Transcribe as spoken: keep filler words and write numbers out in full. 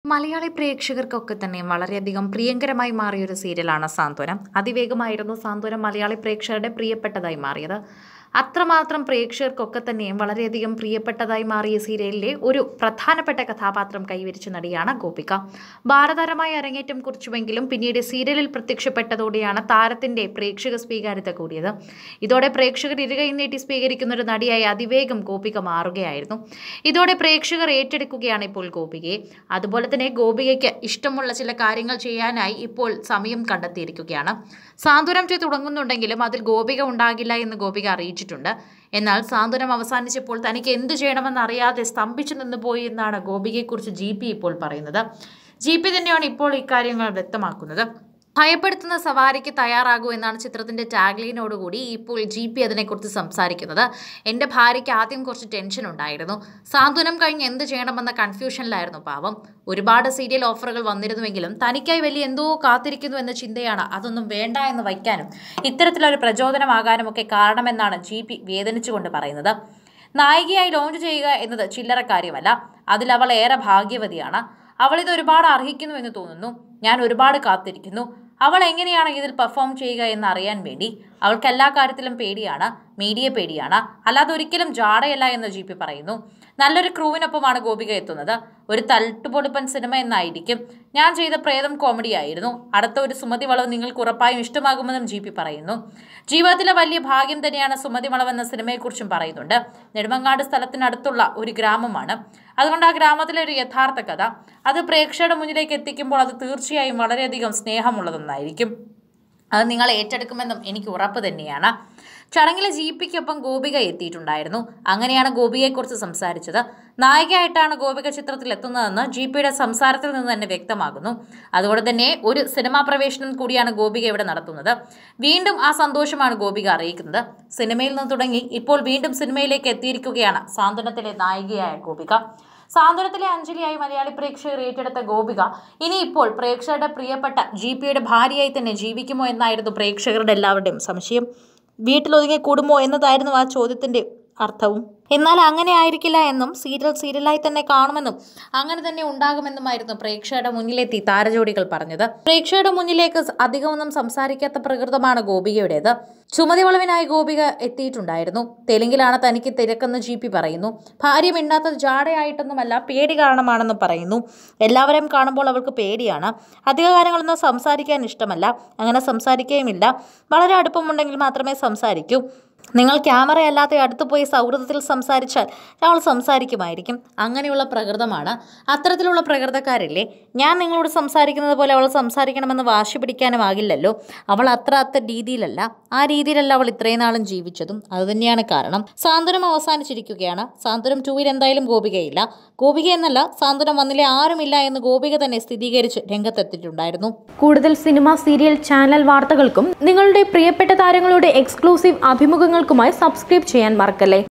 മലയാളി പ്രേക്ഷകർക്കൊക്കെ തന്നെ വളരെയധികം പ്രിയങ്കരമായി മാറിയൊരു സീരിയലാണ് സാന്ത്വനം. അതിവേഗമായിരുന്നു സാന്ത്വനം മലയാളി പ്രേക്ഷകരുടെ പ്രിയപ്പെട്ടതായി മാറിയത്. അത്രമാത്രം പ്രേക്ഷകർക്കൊക്കെ തന്നെയും വളരെയധികം പ്രിയപ്പെട്ടതായി മാറിയ സീരിയലിലെ ഒരു പ്രധാനപ്പെട്ട കഥാപാത്രം കൈവരിച്ച നടിയാണ് ഗോപിക. ഭാരതരമായ അരങ്ങേറ്റം കുറിച്ചുവെങ്കിലും പിന്നീട് സീരിയലിൽ പ്രത്യക്ഷപ്പെട്ടതോടെയാണ് താരത്തിന്റെ പ്രേക്ഷക സ്വീകാര്യത കൂടിയത്. ഇതോടെ പ്രേക്ഷകർ ഇരുകൈ നീട്ടി സ്വീകരിക്കുന്ന ഒരു നടിയായി അതിവേഗം ഗോപിക മാറുകയായിരുന്നു. ഇതോടെ പ്രേക്ഷകർ ഏറ്റെടുക്കുകയാണ് ഇപ്പോൾ ഗോപികയെ. അതുപോലെ തന്നെ ഗോപികയ്ക്ക് ഇഷ്ടമുള്ള ചില കാര്യങ്ങൾ ചെയ്യാനായി ഇപ്പോൾ സമയം കണ്ടെത്തിയിരിക്കുകയാണ്. സാന്ത്വനം ചെയ്ത് തുടങ്ങുന്നുണ്ടെങ്കിലും അതിൽ ഗോപിക ഉണ്ടാകില്ല എന്ന് ഗോപിക അറിയിച്ചിട്ടുണ്ട്. എന്നാൽ സാന്ത്വനം അവസാനിച്ചപ്പോൾ തനിക്ക് എന്ത് ചെയ്യണമെന്ന് അറിയാതെ സ്തംഭിച്ചു നിന്നുപോയി എന്നാണ് ഗോപികയെക്കുറിച്ച് ജി പി ഇപ്പോൾ പറയുന്നത്. ജി പി തന്നെയാണ് ഇപ്പോൾ ഇക്കാര്യങ്ങൾ വ്യക്തമാക്കുന്നത്. ഭയപ്പെടുത്തുന്ന സവാരിക്ക് തയ്യാറാകൂ എന്നാണ് ചിത്രത്തിന്റെ ടാഗ്ലൈനോടുകൂടി ഇപ്പോൾ ജി പി അതിനെക്കുറിച്ച് സംസാരിക്കുന്നത്. എൻ്റെ ഭാര്യയ്ക്ക് ആദ്യം കുറച്ച് ടെൻഷൻ ഉണ്ടായിരുന്നു. സാന്ത്വനം കഴിഞ്ഞ് എന്ത് ചെയ്യണമെന്ന കൺഫ്യൂഷനിലായിരുന്നു പാവം. ഒരുപാട് സീരിയൽ ഓഫറുകൾ വന്നിരുന്നുവെങ്കിലും തനിക്കായി വലിയ എന്തോ കാത്തിരിക്കുന്നു എന്ന ചിന്തയാണ് അതൊന്നും വേണ്ട എന്ന് വയ്ക്കാനും ഇത്തരത്തിലൊരു പ്രചോദനമാകാനും ഒക്കെ കാരണമെന്നാണ് ജി പി വേദനിച്ചുകൊണ്ട് പറയുന്നത്. നായികയായി ലോഞ്ച് ചെയ്യുക എന്നത് ചില്ലറ കാര്യമല്ല. അതിൽ അവൾ ഏറെ ഭാഗ്യവതിയാണ്. അവൾ ഇത് ഒരുപാട് അർഹിക്കുന്നു എന്ന് തോന്നുന്നു. ഞാൻ ഒരുപാട് കാത്തിരിക്കുന്നു അവൾ എങ്ങനെയാണ് ഇതിൽ പെർഫോം ചെയ്യുക എന്ന് അറിയാൻ വേണ്ടി. അവൾക്ക് എല്ലാ കാര്യത്തിലും പേടിയാണ്, മീഡിയ പേടിയാണ്, അല്ലാതെ ഒരിക്കലും ജാടയല്ല എന്ന് ജി പി പറയുന്നു. നല്ലൊരു ക്രൂവിനൊപ്പമാണ് ഗോപിക എത്തുന്നത്. ഒരു തട്ടുപൊളിപ്പൻ സിനിമ എന്നായിരിക്കും. ഞാൻ ചെയ്ത പ്രേതം കോമഡി ആയിരുന്നു. അടുത്ത ഒരു സുമതി വളവ് നിങ്ങൾക്ക് ഉറപ്പായും ഇഷ്ടമാകുമെന്നും ജി പി പറയുന്നു. ജീവിതത്തിലെ വലിയ ഭാഗ്യം തന്നെയാണ് സുമതി വളവ് എന്ന സിനിമയെക്കുറിച്ചും പറയുന്നുണ്ട്. നെടുമങ്ങാട് സ്ഥലത്തിനടുത്തുള്ള ഒരു ഗ്രാമമാണ്. അതുകൊണ്ട് ആ ഗ്രാമത്തിലെ ഒരു യഥാർത്ഥ കഥ അത് പ്രേക്ഷകരുടെ മുന്നിലേക്ക് എത്തിക്കുമ്പോൾ അത് തീർച്ചയായും വളരെയധികം സ്നേഹമുള്ളതൊന്നായിരിക്കും. അത് നിങ്ങൾ ഏറ്റെടുക്കുമെന്നും എനിക്ക് ഉറപ്പ് തന്നെയാണ്. ചടങ്ങിലെ ജി പിക്കൊപ്പം ഗോപിക എത്തിയിട്ടുണ്ടായിരുന്നു. അങ്ങനെയാണ് ഗോപികയെക്കുറിച്ച് സംസാരിച്ചത്. നായികയായിട്ടാണ് ഗോപിക ചിത്രത്തിൽ എത്തുന്നതെന്ന് ജി പിയുടെ സംസാരത്തിൽ നിന്ന് തന്നെ വ്യക്തമാകുന്നു. അതുകൊണ്ട് തന്നെ ഒരു സിനിമാ പ്രവേശനം കൂടിയാണ് ഗോപിക ഇവിടെ നടത്തുന്നത്. വീണ്ടും ആ സന്തോഷമാണ് ഗോപിക അറിയിക്കുന്നത്. സിനിമയിൽ നിന്ന് തുടങ്ങി ഇപ്പോൾ വീണ്ടും സിനിമയിലേക്ക് എത്തിയിരിക്കുകയാണ് സാന്ത്വനത്തിലെ നായികയായ ഗോപിക. സാന്ത്വനത്തിലെ അഞ്ജലിയായി മലയാളി പ്രേക്ഷകർ ഏറ്റെടുത്ത ഗോപിക ഇനി ഇപ്പോൾ പ്രേക്ഷകരുടെ പ്രിയപ്പെട്ട ജി പിയുടെ ഭാര്യയായി തന്നെ ജീവിക്കുമോ എന്നായിരുന്നു പ്രേക്ഷകരുടെ എല്ലാവരുടെയും സംശയം. വീട്ടിലൊതുങ്ങി കൂടുമോ എന്നതായിരുന്നു ആ ചോദ്യത്തിന്റെ അർത്ഥവും. എന്നാൽ അങ്ങനെ ആയിരിക്കില്ല എന്നും സീരിയൽ സീരിയലായി തന്നെ കാണുമെന്നും അങ്ങനെ തന്നെ ഉണ്ടാകുമെന്നുമായിരുന്നു പ്രേക്ഷകരുടെ മുന്നിലെത്തി താരജോഡികൾ പറഞ്ഞത്. പ്രേക്ഷകരുടെ മുന്നിലേക്ക് അധികമൊന്നും സംസാരിക്കാത്ത പ്രകൃതമാണ് ഗോപികയുടേത്. ചുമതി വളവിനായി ഗോപിക എത്തിയിട്ടുണ്ടായിരുന്നു. തെലുങ്കിലാണ് തനിക്ക് തിരക്കെന്ന് ജി പി പറയുന്നു. ഭാര്യ മിണ്ടാത്തത് ജാടയായിട്ടൊന്നുമല്ല, പേടി കാരണമാണെന്നും പറയുന്നു. എല്ലാവരെയും കാണുമ്പോൾ അവൾക്ക് പേടിയാണ്. അധിക കാര്യങ്ങളൊന്നും സംസാരിക്കാൻ ഇഷ്ടമല്ല. അങ്ങനെ സംസാരിക്കുകയുമില്ല. വളരെ അടുപ്പമുണ്ടെങ്കിൽ മാത്രമേ സംസാരിക്കൂ. നിങ്ങൾ ക്യാമറയല്ലാതെ അടുത്ത് പോയി സൗഹൃദത്തിൽ സംസാരിച്ചാൽ അവൾ സംസാരിക്കുമായിരിക്കും. അങ്ങനെയുള്ള പ്രകൃതമാണ്. അത്തരത്തിലുള്ള പ്രകൃതക്കാരില്ലേ. ഞാൻ നിങ്ങളോട് സംസാരിക്കുന്നത് പോലെ അവൾ സംസാരിക്കണമെന്ന് വാശി പിടിക്കാനും ആകില്ലല്ലോ. അവൾ അത്ര അത്ര രീതിയിലല്ല. ആ രീതിയിലല്ല അവൾ ഇത്രയും നാളും ജീവിച്ചതും. അതുതന്നെയാണ് കാരണം. സാന്ത്വനം അവസാനിച്ചിരിക്കുകയാണ്. സാന്ത്വനം ടൂവിൽ എന്തായാലും ഗോപികയില്ല. ഗോപിക എന്നല്ല, സാന്ത്വനം വന്നിലെ ആരുമില്ല എന്ന് ഗോപിക തന്നെ സ്ഥിരീകരിച്ച് രംഗത്തെത്തിയിട്ടുണ്ടായിരുന്നു. കൂടുതൽ സിനിമ, സീരിയൽ, ചാനൽ വാർത്തകൾക്കും നിങ്ങളുടെ പ്രിയപ്പെട്ട താരങ്ങളുടെ എക്സ്ക്ലൂസീവ് അഭിമുഖങ്ങൾക്കുമായി സബ്സ്ക്രൈബ് ചെയ്യാൻ മറക്കല്ലേ.